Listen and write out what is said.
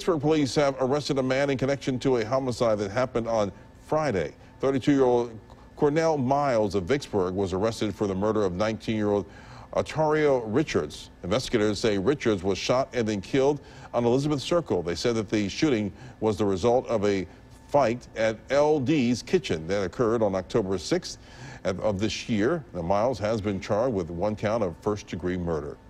Vicksburg police have arrested a man in connection to a homicide that happened on Friday. 32-year-old Cornell Miles of Vicksburg was arrested for the murder of 19-year-old Atario Richards. Investigators say Richards was shot and then killed on Elizabeth Circle. They said that the shooting was the result of a fight at LD's Kitchen that occurred on October 6th of this year. Now, Miles has been charged with one count of first-degree murder.